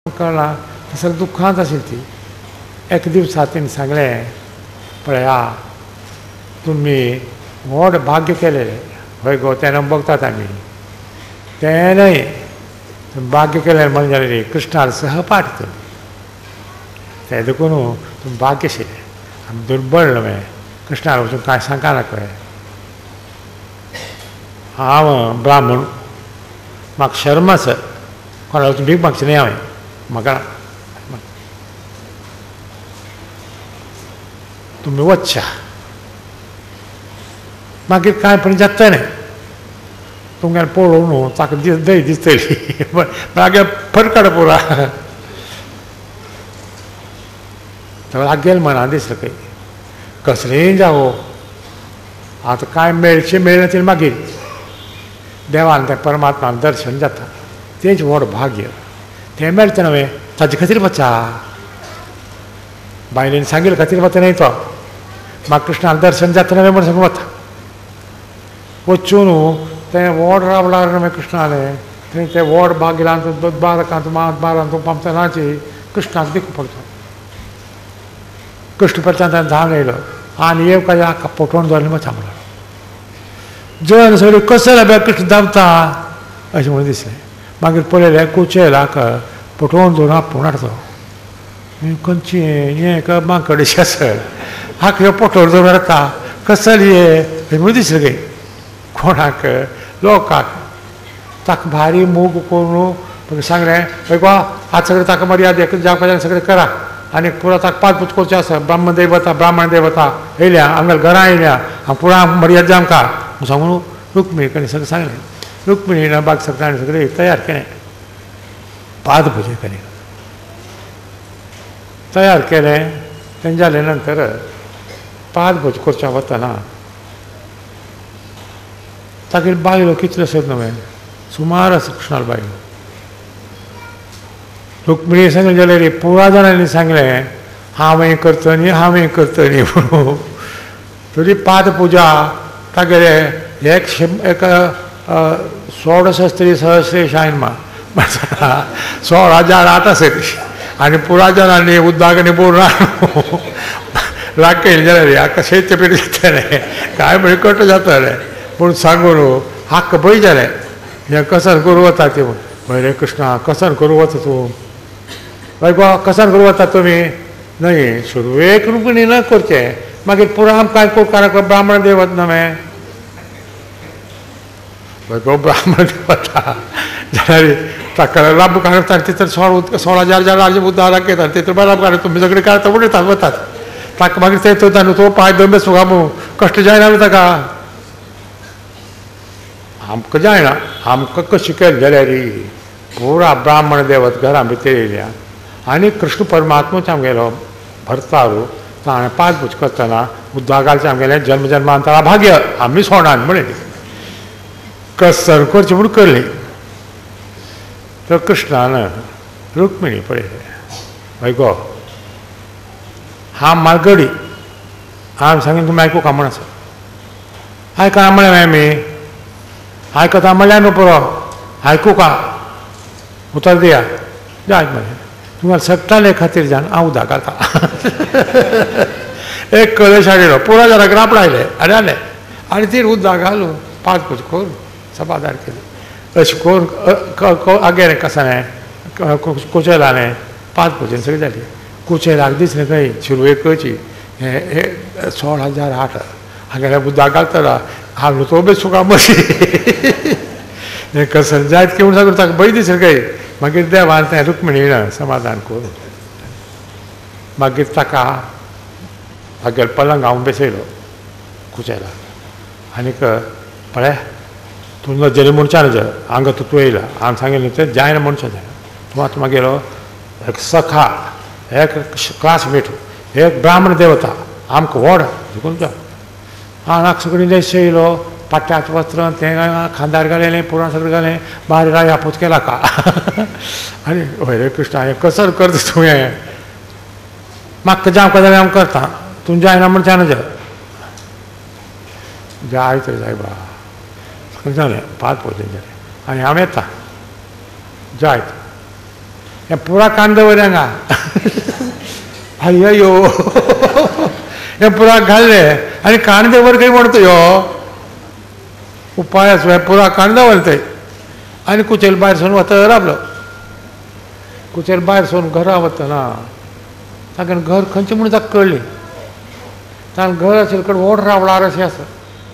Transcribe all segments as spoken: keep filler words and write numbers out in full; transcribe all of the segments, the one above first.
कळना तसं दुःखांत आशिल्ली ती. एक दिवसा तिने सांगलें, पळया तुमी व्हड भाग्य केलेलें. हय गो तेन्ना बघतात आमी तेन्नाय भाग्य केलें म्हणून जाल्यार कृष्णार सहपाठ तुमी तें देखून तुमी भाग्य आशिल्लें. आमी दुर्बळ न्हय कृष्णार वचून कांय सांगना कळ्ळें. हांव ब्राह्मण म्हाका शर्म आसा कोणा वचून भीक मागचें न्ही हांवें म्हाका तुमी वच्चा मागीर कांय पण जातलें तुमगेलें पळोवन न्हू ताका दय दिसतली मागीर फरकाड पुरा लागेल मना दिसलें खंय कसलेंय जावो आतां कांय मेळचें मेळना तरी मागीर देवान तें परमात्मान दर्शन जाता तेंच व्हड भाग्य. तें मेळटा न्हय ताजे खातीर वचा. बायलेन सांगिल्ले खातीर वता न्हय तो म्हाका कृष्णान दर्शन जाता न्हय म्हूण सांगून वता. वचून तें व्हड रावलार न्हय कृष्णालें थंय तें व्हड भाग्यलांत बारकांत मात बारांत पामतनाची कृष्णाक देखून पडटा. कृष्ण परतान ताणें धांवन येयलो आनी येवका हाका पोटोवन दवरलें वचा म्हणून. जण सगळीं कसले बे कृष्ण धांवता अशें म्हणून दिसलें. मागीर पळयलें कुचेलाक पोटोवन दवरून आपूण हाडतो. खंयची हें माकडेशें आसत हाका पोटोवन दवरून हाडटा कसली हे म्हणून दिसलें खंय कोणाक लोकाक. ताका भारी मोग करून सांगलें हय गो आज सगळें ताका मर्याद जावपाचें सगळें करा आनी पुरो ताका पांच पूज करचें आसा. ब्राह्मण देवता ब्राह्मण देवता येयल्या आमगेल्या घरा येयल्या हांव पुरा मर्याद जाय आमकां सांगून रुक्मिणी कडेन सगळें सांगलें. रुक्मिणीन बाग सगळें सगळें तयार केलें. पाद पुजे केलें तयार केलें. तें जालें नंतर पाद भोज करच्या वतना तागेर बायलो कितल्यो आसत न्हय सुमार आसा कृष्णाल बायलो. रुक्मिणी सांगलें जाल्यार पुरा जाणांनी सांगलें हांवें करता न्ही हांवें करता न्ही म्हणून. तरी पाद पुजा तागेले एक एक षोडशस्त्री सहस्रेशायन मा सोळा हजार आठ आसत आनी पुरा जाणांनी उद्दागणी बोर राखयलें जाल्यार हाका शैत्य पेट जातलें कांय म्हळ्यार कट जातलें पूण सांगून हाका भंय जालें हें कसन करूं वता ती हय रे कृष्णा कसन करूं वता तूं हय गो कसन करूं वता तुमी न्हय सुरवेक रुक्मिणी न करचें मागीर पुरो आमकां कांय ब्राह्मण देवत न्हय हय गो ब्राह्मण देवता जाल्यार ताका राब काडटा तितर सोळ सोळा हजार हजार राजे उद्दार दाखयतात तितर राब काडटा तुमी सगळें काडटा उडयतात वतात ताका मागीर तें तो न्हू तो पांय दंबे सुगा मू कश्ट जायना न्हू ताका. आमकां जायना आमकां कशें केलें जाल्यार पुरा ब्राह्मण देवत घरा भितर येयल्या आनी कृष्ण परमात्मूच आमगेलो भरतारू ताणें पांच पूज करतना उद्दागालचें आमगेलें जन्म जन्मांतरा भाग्य आमी सोडान म्हणलें कसर करचें म्हूण करलें. तर कृष्णान रुक्मिणी पळयलें हय गो हांव मालगडी हांवें सांगलें तुमी आयकूंक म्हण आसा आयकना म्हळें आमी आयकता म्हणल्यार न्हू पुरो आयकूंक उतर दिया जाय म्हळें तुम्हाला सट्टाले खातीर जावन हांव उदक घालता. एक कलश हाडिलो पुरा जाणांक रापडायले आनी हाडलें आनी ती उदक घालून पांच पूज करून सभादार केली. अशें करून आगेलें कसालें कुचेलालें पांच पुजेन सगळी जाली. कुचेलाक दिसलें खंय शिरवेकची हे हे सोळा हजार आठ हांगेल्या उदक घालतना हांव तो बी सुका मशी हें कसन जायत किंवा सांगून ताका भंय दिसलें खंय. मागीर देवान तें रुक्मिणीन समाधान करून मागीर ताका हागेल पलंग हांव बसयलो कुचेलाक आनीक पळय तूं नजरे मनशान नजर हांगा तूं येयला हांवें सांगिल्लें तें जायना मनशां जाय तूं आतां मागेलो एक सखा एक क्लासमेट एक ब्राह्मण देवता आमकां व्हड देखून जा हांव सगळीं देश येयलो पाट्याच वस्त्र तें खांदार घालेलें पुराण सगळें घालें बारी राय आपूत केला का आनी हय रे कृष्णा हें कसर करता तूं हें म्हाका जावं जाल्यार हांव करता तूं जायना म्हणच्या नजर जाय तर जाय बा जालें पांच पयलीं जालें आनी हांव येता जायत हें पुरा कांदवर हांगा अय्यो हें पुरा घाल्ले आनी कांदवर खंय म्हणतो ह्यो उपाय आसूं हें पुरा कांदवर थंय आनी कुचेल भायर सोन वता रावलो कुचेल भायर सोन घरा वतना ताका घर खंयचें म्हणून ताका कळ्ळें ताणें घर आशिल्ले कडेन व्हड रावळार अशें आसा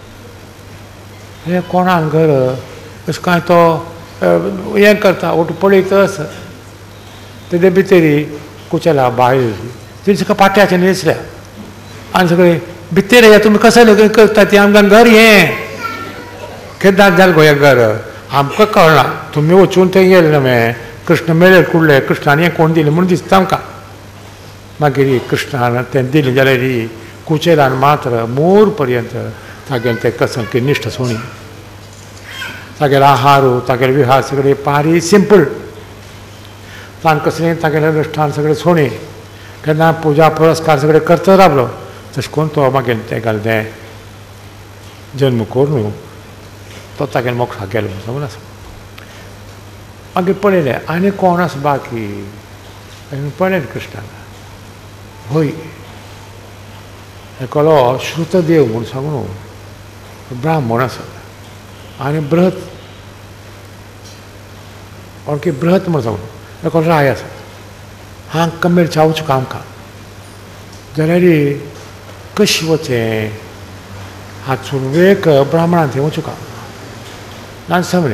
हें कोणान घर अशें कांय तो हें करता ओटू पळयतस तेजे भितरी कुचेला बायल ती सगळें पाट्याचें न्हेसल्या आनी सगळें भितर ये तुमी कशें करता ती आमकां घर हें केदार जालें गो हें घर आमकां कळना तुमी वचून थंय गेले न्हय कृष्ण मेळ्ळे कुडले कृष्णान हें कोण दिलें म्हूण दिसता आमकां मागीर कृष्णान तें दिलें जाल्यार ही कुचेलान मात्र मूर पर्यंत तागेलें तें कसंकी निश्ठ सुणी तागेलो आहारू तागेलो विहार सगळें पारी सिंपल ताणें कसलें तागेलें अनुश्ठान सगळें सोणी केन्ना पुजा पुरस्कार सगळें करता रावलो तशें करून तो मागीर तें घालें तें जल्म करून तो तागेले मोक्षाक गेलो म्हणून आसा मागीर पळयलें आनी कोण आसा बाकी पळयलें कृष्णान हय एकलो श्रुतदेव म्हूण सांगून ब्राह्मण आसा आनी बृहत ओके बृहत म्हूण सांगून एकलो राय आसा हांग कमेर चावचें आमकां जाल्यार कशें वचें हातसून वेक ब्राह्मणान थंय वचूं का नान सांगलें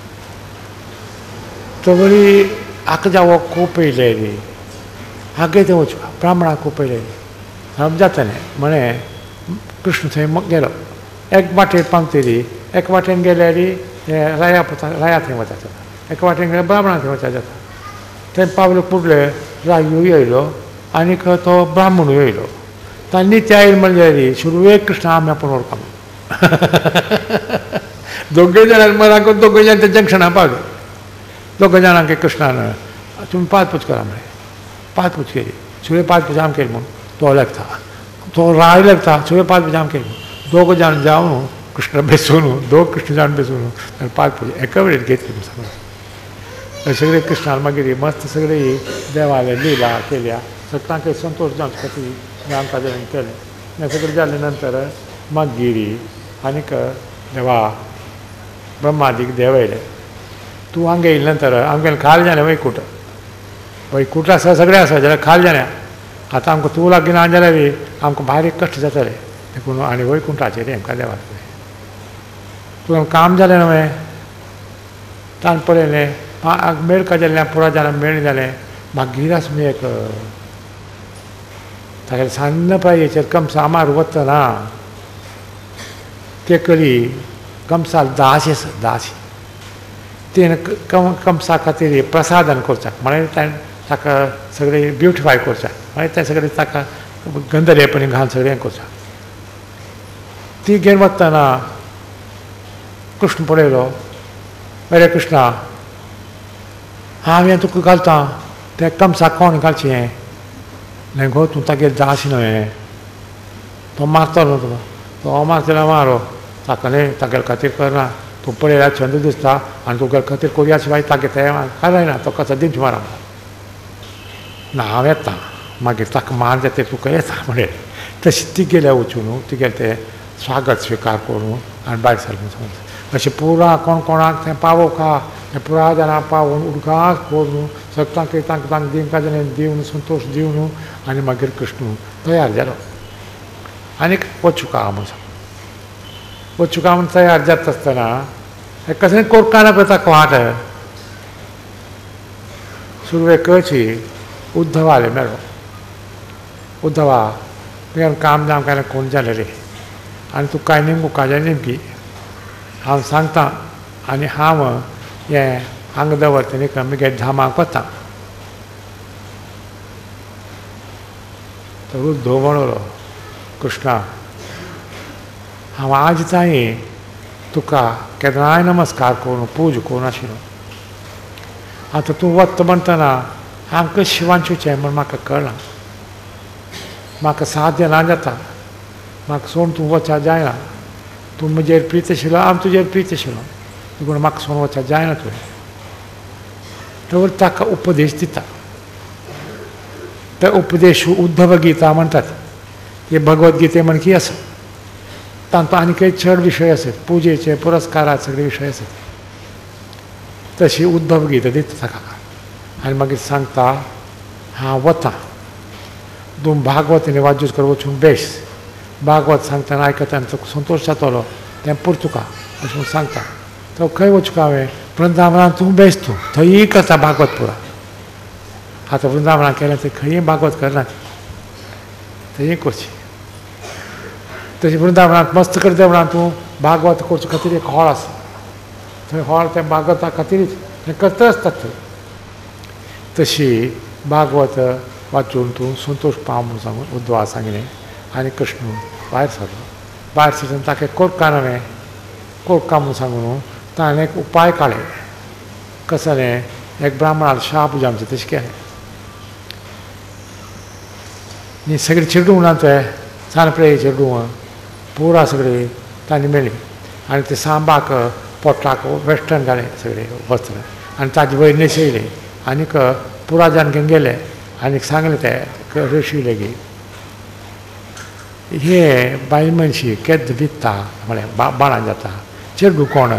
तवरी हाका जावो खूब पयले रे हागे थंय वचूं का ब्राह्मणाक खूब पयले रे जातालें म्हळें कृष्ण थंय गेलो एक वाटेर पावतरी एक वाटेन गेल्यार राया राया थंय वता एका वाटेन गेल्यार ब्राह्मणा थंय वचा जाता थंय पावले फुडले रायो येयलो आनीक तो ब्राह्मणूय येयलो तांणी नित्य आयल म्हणल्यार सुरवेक कृष्ण आमी आपूण वळखता दोगूय जाणां मरांक दोगूय जाण त्या जंक्शनार पावले दोगूय जाणांक कृष्णान तुमी पांचपूच करा म्हळें पांचपूच केली सुरवे पांचपूच आम केली म्हूण तो लेखता तो राय लेखता सुरवे पांचपूच आम केली दोग जाण जावन कृष्ण बेसून दोग कृष्ण जाण बेसून पांचपूच एका वेळेर घेतली म्हूण सांगलें सगळे कृष्णान मागीर मस्त सगळी देवाले लिला केल्या सगळ्यांक संतोश जावचे खातीर आमकां जें केलें हें सगळें जाले नंतर मागीर आनीक देवा ब्रह्मादीक देव येयले तूं हांगा येयले नंतर आमगेलें खाल जालें वैकूट वैकूट आसा सगळें आसा जाल्यार खाल जालें आतां आमकां तूं लागीं ना जाल्यार आमकां भारी कश्ट जाताले देखून आनी वैकुंठाचेर आमकां देवा तुका काम जालें न्हय ताणें पळयलें मेळका जाल्लें पुरा जाणां मेळ जालें मागीर आसूं एक तागेले सान्न पायचेर कमसा आमार वतना ते करी कमसाल दास आसा दास तेणें कमसा खातीर प्रसादन करचाक म्हळ्यार ताणें ताका सगळें ब्युटिफाय करचाक म्हळ्यार तें सगळें ताका गंधलेपणी घालून सगळें हें करचाक ती घेवन वतना कृष्ण पळयलो अरे कृष्णा हांव हें तुका घालता तें कमसाक कोण घालचें न्हय गो तूं तागेर दास न्हय तो मारतलो तुका तो मारतलो मारो ताका न्हय तागेले खातीर करना तूं पळयल्यार छंद दिसता आनी तुगेले खातीर कोरया शिवाय तागे तें काडयना तो कसा दिवची मारा ना हांव येता मागीर ताका मार जाता तुका येता म्हणलें तशी ती गेल्या वचून तिगेलें तें स्वागत स्विकार करून आनी भायर सरलें अशें पुरा कोण कोणाक थंय पावोवका हें पुरा जाणां पावोवन उदकांत करून सगळ्यांक तांकां तांकां दिवंक जालें दिवन संतोश दिवन आनी मागीर कृष्ण तयार जालो आनीक वचूं का म्हणून सांग वचूं का म्हूण तयार जाता आसतना हें कसलें कोरकाना करता वाट सुरवे कळची उद्धवाले मेळ्ळो उद्धवा तुवें काम जावंक काय कोण जालें रे आनी तूं कांय नेमको काजाय नेमकी हांव सांगता आनी हांव हें हांगा दवरता न्ही म्हगे धामाक वता तो उद्धव म्हणलो कृष्णा हांव आज ताईं तुका केन्नाय नमस्कार करून पूज करून नाशिल्लो आतां तूं वता म्हणटना हांव कशें वांचुचें म्हूण म्हाका कळना म्हाका साध्य ना जाता म्हाका सोडून तूं वचूंक जायना तूं म्हजेर प्रीत आशिल्लो हांव तुजेर प्रीत आशिल्लो देखून म्हाका सोडून वचूंक जायना तुवें तर ताका उपदेश दिता. ते उपदेश उद्धव गीता म्हणटात. हे भगवद्गीते म्हणकी आसा. तातूंत आनी काही चड विशय आसात, पुजेचे पुरस्काराचे सगळे विशय आसात. तशी उद्धव गीता दिता ताका आनी मागीर सांगता हांव वतां, तूं भागवतांनी वाजूच कर वचून बेस. भागवत सांगतना आयकतना तुका संतोश जातलो तें पुर तुका अशें म्हूण सांगता. तो खंय वचूं हांवें? वृंदावनांत तूं बेस, तूं थंय करता भागवत पुरा. आतां वृंदावनांत केलें थंय खंय भागवत करना, थंय करची. तशें वृंदावनांत मस्त कर देवळांत तूं भागवत करचे खातीर एक हॉल आसा. थंय हॉल तें भागवता खातीरच तें करता आसता थंय. तशी भागवत वाचून तूं संतोश पाव म्हणून सांगून उद्धवा सांगिल्लें. आनी कृष्ण भायर सरलो. भायर सरतना ताका कोर्कान हांवें कोर्का म्हणून सांगून ताणें एक उपाय काडले. कसो जालें, एक ब्राह्मणाक शाप पुजा आमचें तशें केलें. न्ही सगळीं चिड्डूं ना ते सानप्रे चिड्डूं पुरा सगळीं तांणी मेळ्ळी. आनी ते सांबाक पोटाक वेस्टर्न घालें सगळें वस्त्र आनी ताजे वयर न्हेसयलें. आनीक पुराजान घेवन गेले आनीक सांगलें ते ऋषी लेगीत हे बायल मनशी केद्द वित्ता म्हळ्यार बा बाळां जाता चिड्डूं कोण.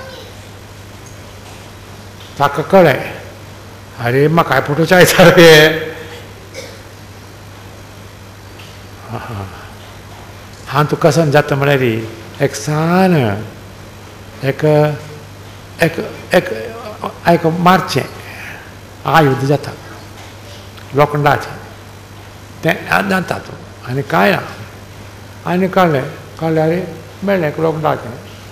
ताका कळ्ळें, अरे म्हाकाय फोटो चायता रे. हांव तूं कसन जाता म्हळ्यार एक सान एक एक एक एक मारचें आयुध जाता लोखंडाचें तें जाता तूं आनी कांय ना. आनी काडलें काडलें अरे मेळ्ळें एक लोखंडाचें.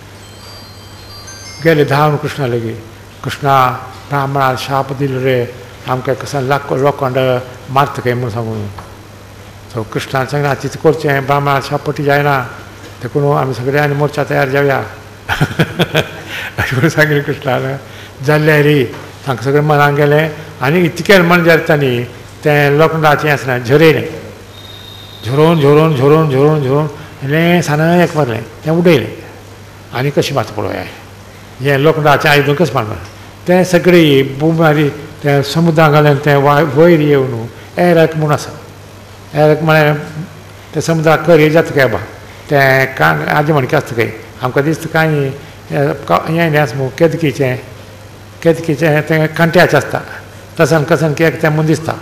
गेले धांवन कृष्णा लेगीत, कृष्णा ब्राह्मणाक शाप दिलो रे, आमकां कसन लाख लोखंड मारता काय म्हूण सांगून. सो कृष्णान सांगलें तितलें करचें, ब्राह्मणाक शाप पटी जायना, देखून आमी सगळे आनी मोर्चा तयार जावया अशें करून सांगिल्लें कृष्णान. जाल्लें रे तांकां सगळें मनाक गेलें आनी इतकें मन जाता न्ही तें लोखंडाचें आसना झरयलें. झरोवन झरोवन झरोवन झरोवन झरोवन इल्लें सानं एक मारलें तें उडयलें. आनी कशें मात पळोवया हें लोखंडाचें आयुध कशें मारलें तें सगळीं बुमारी तें समुद्राक घालन तें वयर येवन एरक म्हूण आसा. एरक म्हळ्यार तें समुद्राक कर हें जाता काय बा तें काण आजी म्हणके आसता खंय. आमकां दिसता कांय हें न्ही आसा केदकीचें केदकीचें तें कांट्याचें आसता तसान कसन केक तें म्हूण दिसता.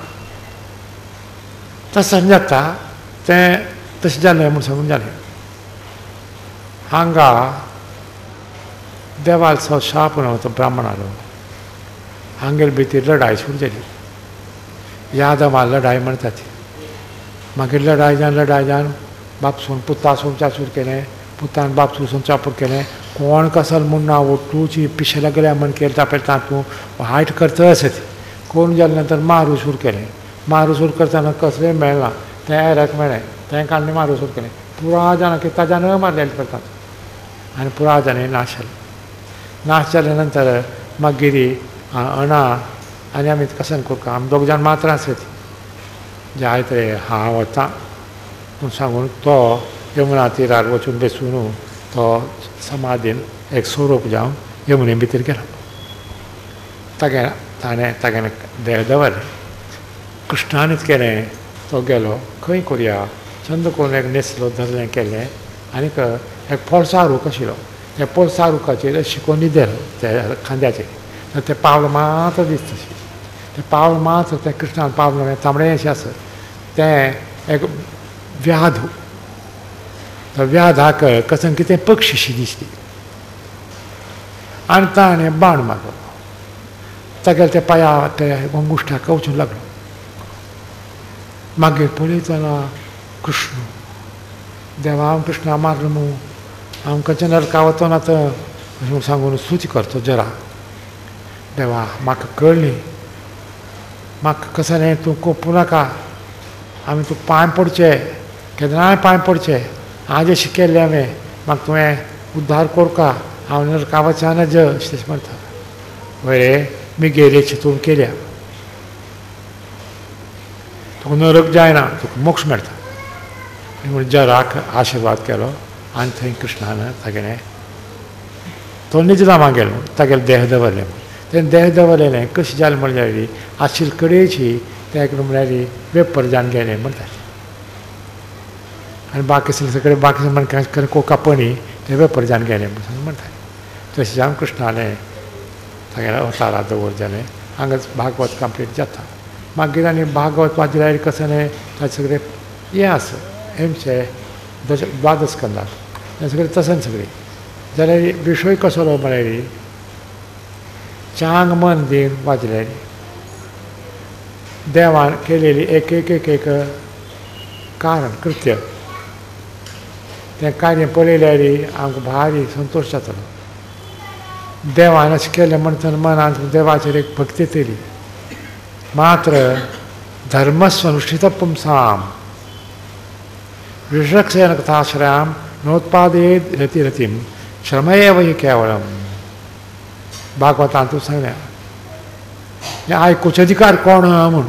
तसन जाता तें तशें जालें म्हूण सांगून जालें. हांगा देवाचो शाप नव्हतो ब्राह्मणालो. हांगेर भितर लढाय सुरू जाली. यादवा लढाय म्हणटा ती. मागीर लढाय जावन लढाय जावन बापसून पुतासून चाचूर केलें, पुतान बापसून चापूर केलें. कोण कसल म्हूण ना ओटूची पिशेला गेल्या म्हण केलें तापय तातूं हायट करता आसत. कोण जाले नंतर मारू सुरू केलें. मारू सुरू करतना कसलें मेळना तें एरक मेळ्ळें तें काडलें मारू सुरू केलें. पुरा जाणां की ताज्यान मारलेलें करतात आनी पुरा जाणें नाश जालें. नाश जाले नंतर मागीर अणा आनी आमी कसन करूं आमी दोग जाण मात्र आसत. जाय रे हांव वतां म्हूण सांगून तो यमुना तिरार वचून बसून तो समाधीन एक सोरोप जावन यमुने भितर गेलो. तागे ताणें तागेलें देह दवरलें. कृष्णानूच केलें. तो गेलो खंय करुया छंद करून एक न्हेसलो धरलें केलें आनीक एक पोळसारूक आशिल्लो त्या पोळसारुकाचेर शिकोवन न्हिदेलो त्या खांद्याचेर. तें पावल मात्र दिसता तशें. तें पावल मात्र तें कृष्णान पावल तांबडें अशें आसत तें एक व्याध. त्या व्याधाक कसन कितें पक्षीशी दिसली आनी ताणें बाण मारलो. तागेल्या त्या पांया त्या अंगुश्ठाक वचूंक लागलो. मागीर पळयतना कृष्ण देवा हांव कृष्णा मारलो म्हूण हांव खंयच्या नरका वचोन आतां अशें म्हूण सांगून स्तुती करता जरा. देवा म्हाका कळ्ळी म्हाका कसलें तूं कोपू नाका. आमी तुका पांय पडचे केन्नाय पांय पडचे. आज अशें केल्लें हांवें म्हाका तुवें उद्धार कोरका. हांव नरका वचना ज अशें म्हणटा. वय मी गेरेची तूं केल्या तुका नरक जायना तुका मोक्ष मेळटा म्हणून जराक आशिर्वाद केलो. आनी थंय कृष्णान तागेलें तो निज धामाक गेलो तागेलें देह दवरलें. तें देह दवरलेलें कशें जालें म्हणल्यार आशिल कडेची तें म्हणल्यार वेपर जावन गेलें म्हणटात आनी बाकी सगळे बाकी मनशां कोकापणी तें वेपर जावन गेलें म्हणून म्हणटात तशें जावन कृष्णालें तागेलें अवतारां दवर जालें हांगाच भागवत कंप्लीट जाता मागीर आनी भागवत वाचल्यार कशें ताचें सगळें हें आसा हेंचे दश द्वादश स्कंदात हें सगळें तशें सगळें जाल्यार विशय कसो म्हळ्यार चांग मन दिन वाचल्यार देवान केलेली एक एक एक एक कारण कृत्य तें कार्य पळयल्यार आमकां भारी संतोश जातालो देवान अशें केलें म्हणटना मनांत देवाचेर एक भक्ती येतली मात्र धर्मस्वनुष्ठित पुंसाम विषक्षेण कथाश्रयां नोत्पादयेत् रतिरतिं श्रमयेव हि केवलम भागवतांत सांगलें हें आयकुचे अधिकार कोण म्हूण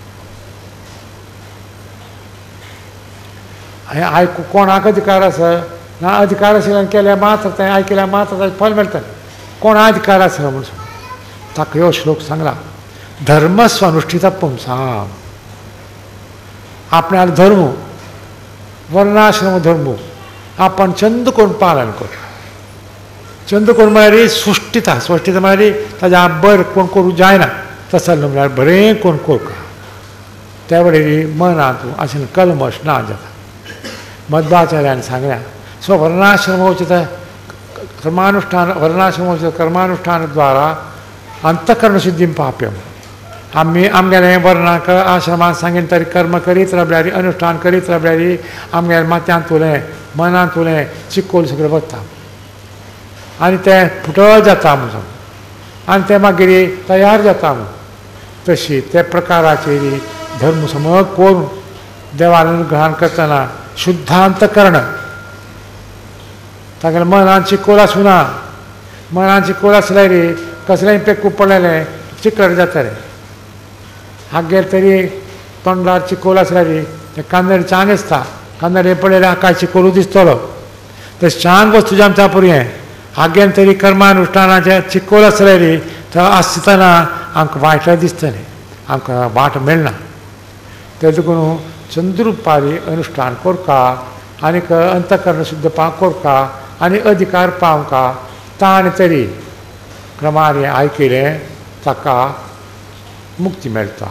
हें आयकू कोणाक अधिकार आसा ना अधिकार आशिल्ल्यान केल्यार मात्र तें आयकल्यार मात्र ताचें फल मेळटलें कोण अधिकार आसा म्हूण ताका ह्यो श्लोक सांगला धर्मस्वनुष्ठित पुंसाम आपणालो धर्म वर्णाश्रम धर्म आपण छंद करून पालन कर छंद करून म्हळ्यार सुश्टिता सुश्टिता म्हळ्यार ताच्या बर कोण करूं जायना तसो म्हळ्यार बरें कोण करता त्या वेळार मनांत अशें कल्मश ना जाता मध्वाचार्यान सांगल्या सो वर्णाश्रमोचित कर्मानुष्ठान वर्णाश्रमोचित कर्मानुष्ठान द्वारा अंतकरण सिद्धीं प्राप्यम आमी आमगेलें वर्णाक आश्रमांत सांगीन तरी कर्म करीत रावल्यार अनुष्ठान करीत रावल्यार आमगेलें माथ्यांत उरलें मनांत उरलें चिकोल सगळें वता आनी तें फुटळ जाता म्हणून आनी तें मागीर तयार जाता म्हणून तशी त्या प्रकाराचेर धर्म समज करून देवान अनुग्रहान करतना शुद्धांतकरण तागेलें मनांत चिकोल आसूना मनांत चिकोल आसल्यार कसलेंय पेकू पडलेलें चिकट जातालें हागेर तरी तोंडार चिकोल आसल्यार तें कांदर चांग आसता कांदर हे पडलेलें हाका चिकोलू दिसतलो तें शांग वस्तू जामच्या पुरयें हागेन तरी कर्मानुष्ठानाचें चिकोल आसल्यार थंय आसतना आमकां वायट दिसतलें आमकां वाट मेळना तें देखून चंद्रुपारी अनुष्ठान कोरका आनीक अंतकरण शुद्ध पा कोरका आनी अधिकार पावका ताणें तरी क्रमाने आयकिलें ताका मुक्ती मेळटा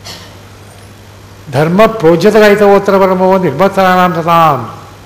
धर्म प्रोज्यत गायता वत्र ब्रह्म निर्भत्राणाम सताम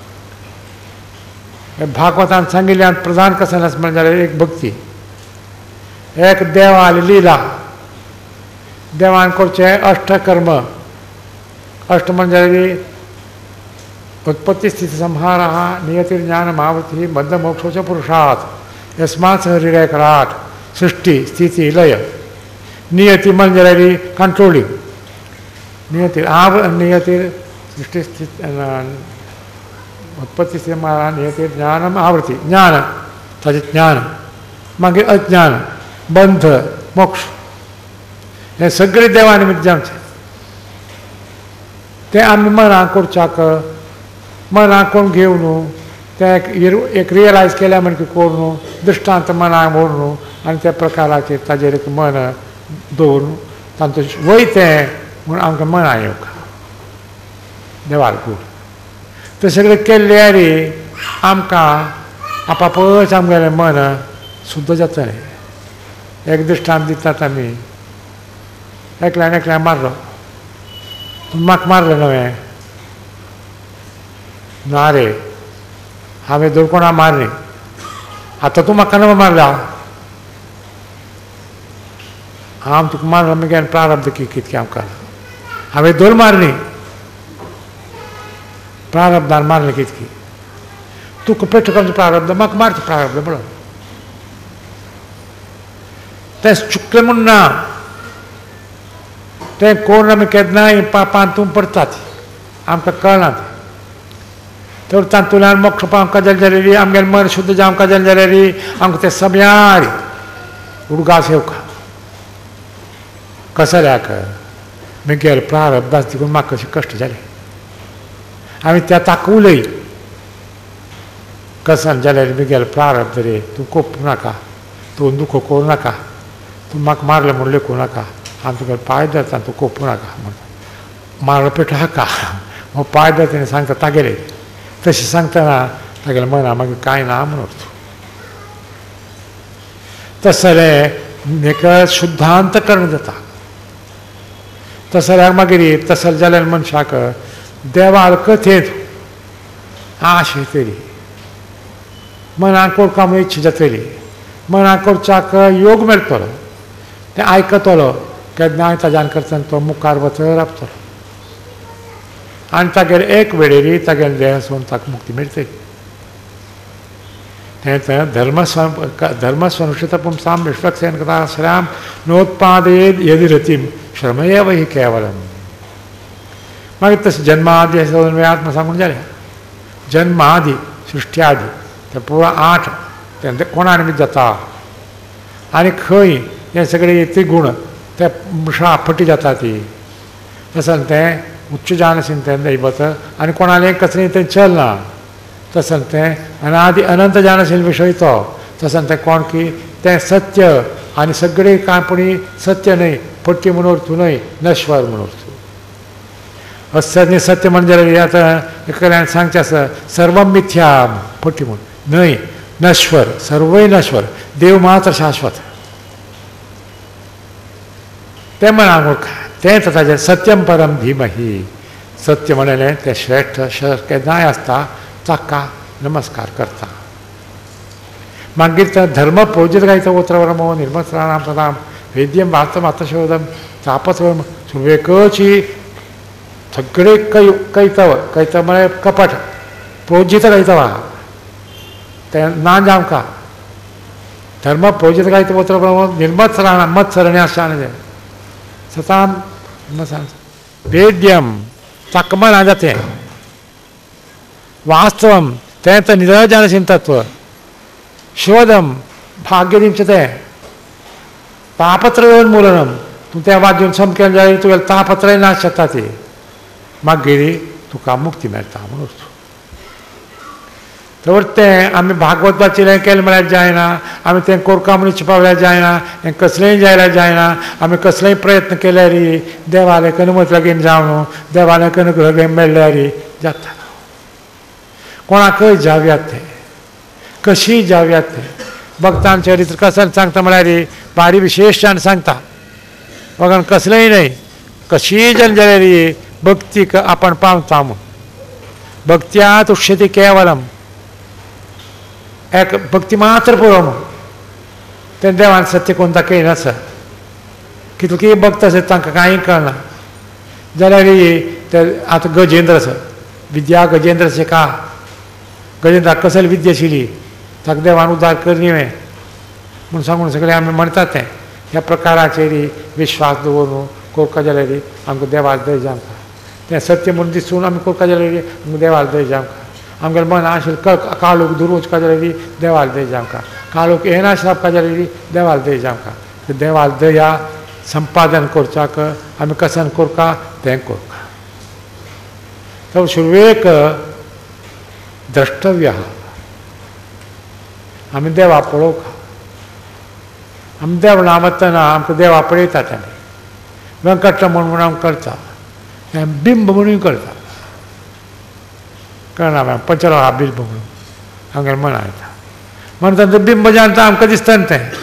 भागवतांत सांगिल्ल्यान प्रधान कशें आसा म्हणजे एक भक्ती एक देवाली लिला देवान करचें अष्टकर्म अष्ट म्हणजे उत्पत्ति स्थिति संहार नियतिर्ज्ञान मावृत्ति मध्य मोक्षोच पुरुषार्थ यस्मात् शरीरेकराट सृष्टि स्थिति लय नियति म्हणजे कंट्रोलिंग नियति आव नियति सृष्टि स्थिति उत्पत्ति स्थिति नियति ज्ञानम आवृत्ति ज्ञान ताचें ज्ञान मागीर अज्ञान बंध मोक्ष हे सगळे देवा निमित्त जावचें तें आमी मनाक करच्याक मनाक कोण घेवन तें एक रियलायज केल्या म्हणटा करून दृश्टांत मनाक व्हरून आनी त्या प्रकाराचेर ताजेर एक मन दवरून तांचो वयतें म्हूण आमकां मना येवका देवार कूड तें सगळें केल्यार आमकां आपापच आमगेलें मन शुद्ध जातलें एक दृश्टांत दितात आमी एकल्यान एकल्यान मारलो म्हाका मारलें न्हय ना रे हांवें दोन कोणा मारली आतां तूं म्हाका न्हय मारला हांव तुका मारलो मगे प्रारब्ध कितकें आमकां हांवें दोन मारली प्रारब्धान मारलें कितकी तुका पेट करचें प्रारब्ध म्हाका मारचें प्रारब्ध म्हणून तें चुकलें म्हूण ना तें कोण आमी केन्नाय पापांत तूं पडटात आमकां कळनात तर तातूंतल्यान मोक्ष पावंक जालें जाल्यार आमगेलें मन शुद्ध जावंक जालें जाल्यार आमकां तें सगळ्यार उडगास येवका कसल्याक म्हगेल प्रारब्धास देखून म्हाका कशें कश्ट जालें हांवें त्या ताका उलय कसन जाल्यार म्हगेल प्रारब्ध रे तूं कोप नाका तूं दुखो करूं नाका तूं म्हाका मारलें म्हूण लेखूं नाका आनी तुका पांय धरता तूं कोपूं नाका म्हणटा मारलो पेटो हाका हो पांय धरता सांगता तागेले तशें सांगतना तागेलें मना मागीर कांय ना म्हणून तूं तशें जाल्यार हेका शुद्धांतकरण जाता तशें जाल्यार मागीर तशें जाल्यार मनशाक देवाल कथेंत आश येतली मनाक कोरकाम इच्छा जातली मनाक करच्याक योग मेळटलो तें आयकतलो केन्नाय ताज्यान करतना तो मुखार वचत रावतलो आनी तागेर एक वेळेरी तागेले देहासून ताका मुक्ती मेळटली तें धर्मस्व धर्मस्वनुष्ठित पुंसां विश्वक्सेन कथा श्रयाम नोत्पादयेद यदि रतिम श्रमयेव हि केवलम मागीर तशें जन्मादी आत्म सांगून जालें जन्मादी सृश्टी आदी ते पुरो आठ ते कोणा निमित्त जाता आनी खंय हे सगळे त्रिगुण ते फटी जाता ती तसं तें उच्च जानसीन तें दैवत आनी कोणालें कसलें तें चलना तसं तें अनादि अनंत जानशील विशय तो तसं तें कोण की तें सत्य आनी सगळे कांपणी सत्य न्हय फट्टी म्हूण उरतू न्हय नश्वर म्हूण उरतू असत्य सत्य म्हणजे आतां एकाल्यान सांगचें आसा सर्व मिथ्या फट्टी म्हूण न्हय नश्वर सर्वय नश्वर देव मात्र शाश्वत तें मनाक ओळखा तें ताचें सत्यम परम धीमही सत्य म्हणलें तें श्रेष्ठ केन्नाय आसता ताका नमस्कार करता मागीर तें धर्म प्रोजित गायता उत्रवरमो निर्मत्राणां प्रदां वेद्यम वार्तम आत्मशोधम तापसवम सुवेकची सगळे कै कैतव कैतव म्हळ्यार कपट प्रोजित गायतवा तें ना जावका धर्म प्रोजित गायता उत्रवरमो निर्मत्सराणां मत्सरणी आसचान तें सताम वेद्यम ताका मना जातें वास्तवम तें तर निरजानशील तत्व शोधम भाग्यदींचें तें तापत्रयोन्मूलनम तूं तें वाजून समकेलें जाल्यार तुगेलें तापत्रय नाश जाता ती मागीर तुका मुक्ती मेळटा म्हणून तर तें आमी भागवत वाचिल्लें केलें म्हळ्यार जायना आमी तें कोरका म्हणून चिपावल्यार जायना हें कसलेंय जाल्यार जायना आमी कसलेंय प्रयत्न केल्यार देवाले कनुमत लागीन जावन देवाले अनुग्रह घेवन मेळ्ळ्यार जाता कोणाकय जावयात ते कशी जावयात ते भक्तान चरित्र कसं सांगता म्हळ्यार भारी विशेशान सांगता बघा कसलेंय न्हय कशी जन जाल्यार भक्तीक आपण पावता म्हूण भक्त्यात उच्यते केवलम एक भक्ती मात्र पुरो म्हूण तें देवान सत्य कोण दाखयलें आसा कितलें भक्त आसत तांकां कांय कळना जाल्यार ते आतां गजेंद्र आसा विद्या गजेंद्र शिका गजेंद्राक कसली विद्या आशिल्ली ताका देवान उद्धार करनिवें म्हूण सांगून सगळें आमी म्हणटात तें ह्या प्रकाराचेर विश्वास दवरून कोरता जाल्यार आमकां देवाल दयज आमकां तें सत्य म्हूण दिसून आमी कोरता जाल्यार आमकां देवाल दयज आमकां आमगेलें मन आशिल्लें काळोख दूर वचपा जाल्यार देवाल दयज आमकां काळोख येना श्रावपा जाल्यार देवाल दयज आमकां देवाल दया संपादन करच्याक आमी कसन कोरता तें कोरता तर सुरवेक द्रष्टव्य आहा आमी देवा पळोवका आमी देवळां वतना आमकां देवा पळयतात आमी वेंकटरमण म्हणून आमी करता बिंब म्हणून करता कळना पंचलो हा बिंब म्हणून आमगेलें मना येता म्हणटा तें बिंब जाणटा आमकां दिसता न्ही तें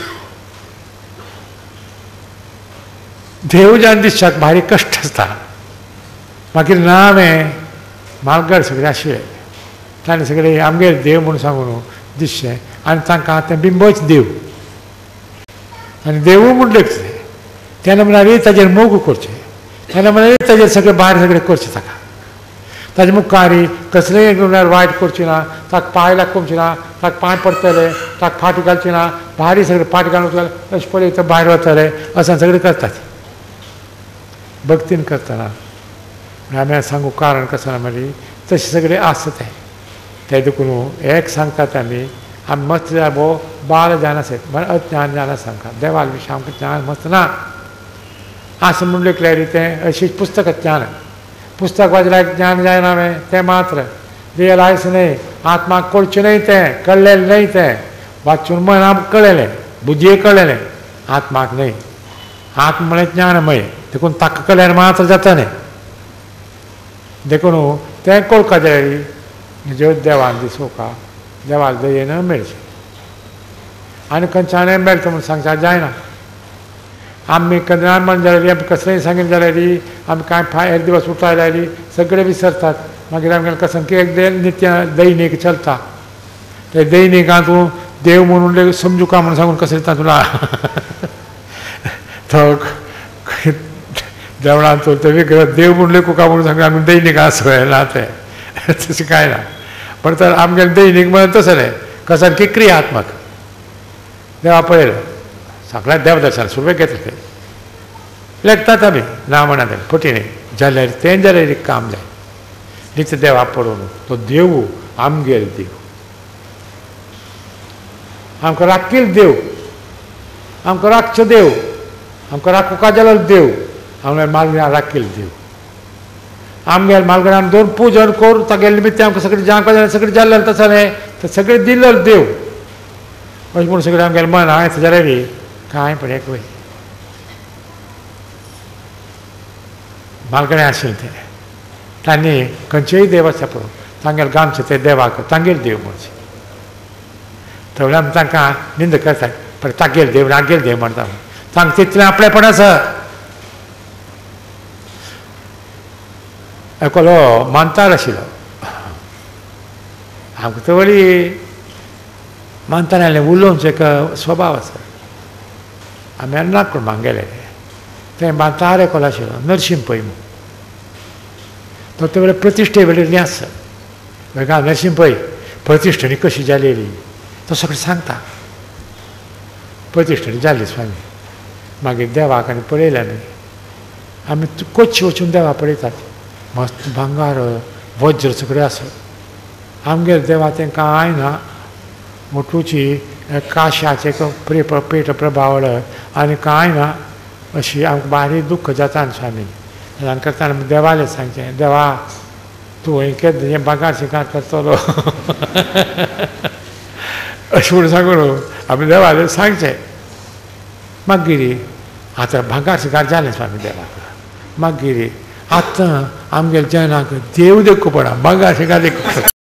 देव जावन दिसच्याक भारी कश्ट आसता मागीर ना हांवें मालगड सगळें आशिल्लें ताणें सगळें आमगेर देव म्हूण सांगून दिसचें आनी तांकां तें बिंबच देव आनी देवूय म्हणलें तेन्ना म्हळ्यार ताजेर मोग करचें तेन्ना म्हळ्यार ताजेर सगळें भायर सगळें करचें ताका ताजे मुखार कसलेंय म्हळ्यार वायट करचें ना ताका पांय लागूंक ना ताका पांय पडटले ताका फाटी घालचें ना भारी सगळें फाटी घालूंक अशें पळयत भायर वतले अशें सगळें करतात भक्तीन करतना आमी सांगू कारण कसं ना म्हळ्यार तशें सगळें आसता तें ते देखून एक सांगतात आमी आमी मस्त भोव बाल जाण आसत म्हळ्यार अज्ञान जाण सांगता देवाल विशीं आमकां ज्ञान मस्त ना असं म्हूण लेखल्यार तें अशीच पुस्तक ज्ञान पुस्तक वाचल्यार ज्ञान जायना हांवें तें मात्र रियलायज न्हय आत्माक कळचें न्हय तें कळलेलें न्हय तें वाचून मन आमकां कळयलें बुद्दीक कळयलें आत्माक नाही. आत्मा म्हळ्यार ज्ञानमय देखून ताका केल्यार मात्र जाता न्ही. देखून तें कळका जाय ज्यो देवान दिसोवका देवाल दयेन मेळचें आनी खंयच्यानय मेळटा म्हूण सांगता जायना. आमी केन्ना मन जाल्यार आमी कसलेंय सांगीत जाल्यार आमी कांय फाय एक दिवस उठोय लायली सगळे विसरतात. मागीर आमगेलें कसं एक नित्य दैनीक चलता. ते दैनिकांत तूं देव म्हणून समजुका म्हणून सांगून कसं दिता तुला तो देवळांत चलता विग्रह देव म्हणून लेखुका म्हणून सांगून आमी दैनिकां सवय ना ते तशें कांय ना. पण तर आमगेलें दैनीक म्हणून तसं न्ही कसं की क्रियात्मक देवा पळयलो सगळ्यात देवदर्शन सुरवेक घेतलें ते लेखतात आमी ना म्हणा ते फटीने जाल्यार तें जाल्यार एक काम जाय नित्य देवा पळोवन तो देव आमगेल देव आमकां राखील देव आमकां राखचो देव आमकां राखुका जालो देव आमगे मालगणां राखील देव आमगेल मालगणान दोन पुजन कोर तागेले निमित्त आमकां सगळें जावंक जाय सगळें जाल्लें तसो न्ही तें सगळें दिल्लो देव अशें म्हूण सगळें आमगेलें मन हांवें जाल्यार कांय पण एक वय मालगणें आशिल्लें तें तांणी खंयचेय देव आसा पळय तांगेले गांवचे ते देवाक तांगेल देव म्हणचे थोडे आमी तांकां निंद करतात पण तागेल देव नागेल देव म्हणटा तांकां तितलें आपलेपण आसा. एकलो मानतार आशिल्लो आमकां तो वळी मानतारांतलें उलोवचें एक स्वभाव आसा. आमी अन्नाक कुटुंबाक गेले थंय मानतार एकलो आशिल्लो नरशिंह पै म्हणून तो ते वेळेर प्रतिश्ठे वेळेर न्यास हांव नरशिंह पै प्रतिश्ठेनी कशी जालेली तो सगळें सांगता. प्रतिश्ठेनी जाल्ली स्वामी मागीर देवाक आनी पळयलें आमी आमी कोच्ची वचून देवा पळयतात मस्त भांगार वज्र सगळें आसा आमगेर देवा तें कांय ना मोठूची काश्याचे पेट पेट प्रभावळ आनी कांय ना अशी आमकां बारीक दुख्ख जाता न्ही स्वामी. जाण करतना देवालें सांगचें देवा तूं हें केद हें भांगार शिकार करतलो अशें म्हणून सांगून आमी देवालें सांगचें. मागीर आतां भांगार शिकार जालें स्वामी देवाक मागीर आतां आमगेल्या जनाक देव देखूं पडा भांगार शिकार देखूं